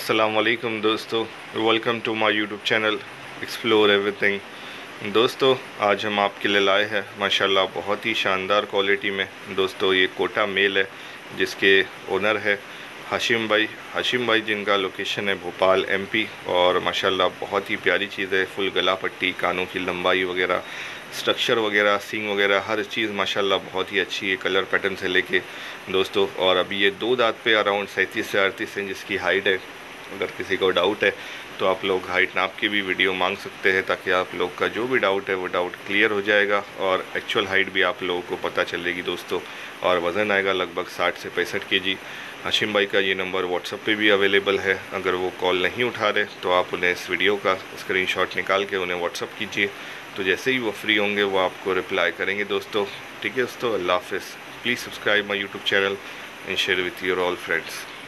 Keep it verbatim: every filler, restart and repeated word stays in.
अस्सलाम वालेकुम दोस्तों, welcome to my YouTube channel explore everything. दोस्तों आज हम आपके लिए लाए हैं माशाल्लाह बहुत ही शानदार क्वालिटी में। दोस्तों ये कोटा मेल है जिसके ओनर है हाशिम भाई हाशिम भाई जिनका लोकेशन है भोपाल एमपी। और माशाल्लाह बहुत ही प्यारी चीज़ है, फुल गला पट्टी, कानों की लंबाई वगैरह, स्ट्रक्चर वगैरह, सींग वगैरह, हर चीज़ माशाल्लाह बहुत ही अच्छी है, कलर पैटर्न से लेके दोस्तों। और अभी ये दो दांत पे अराउंड सैंतीस से अड़तीस इंच इसकी हाइट है। अगर किसी को डाउट है तो आप लोग हाइट नाप की भी वीडियो मांग सकते हैं ताकि आप लोग का जो भी डाउट है वो डाउट क्लियर हो जाएगा और एक्चुअल हाइट भी आप लोगों को पता चलेगी दोस्तों। और वज़न आएगा लगभग साठ से पैंसठ के जी। हाशिम भाई का ये नंबर व्हाट्सअप पे भी अवेलेबल है। अगर वो कॉल नहीं उठा रहे तो आप उन्हें इस वीडियो का स्क्रीनशॉट निकाल के उन्हें व्हाट्सअप कीजिए, तो जैसे ही वो फ्री होंगे वो आपको रिप्लाई करेंगे दोस्तों। ठीक है दोस्तों, अल्लाह हाफ़िज़। Please subscribe my YouTube channel and share with your all friends.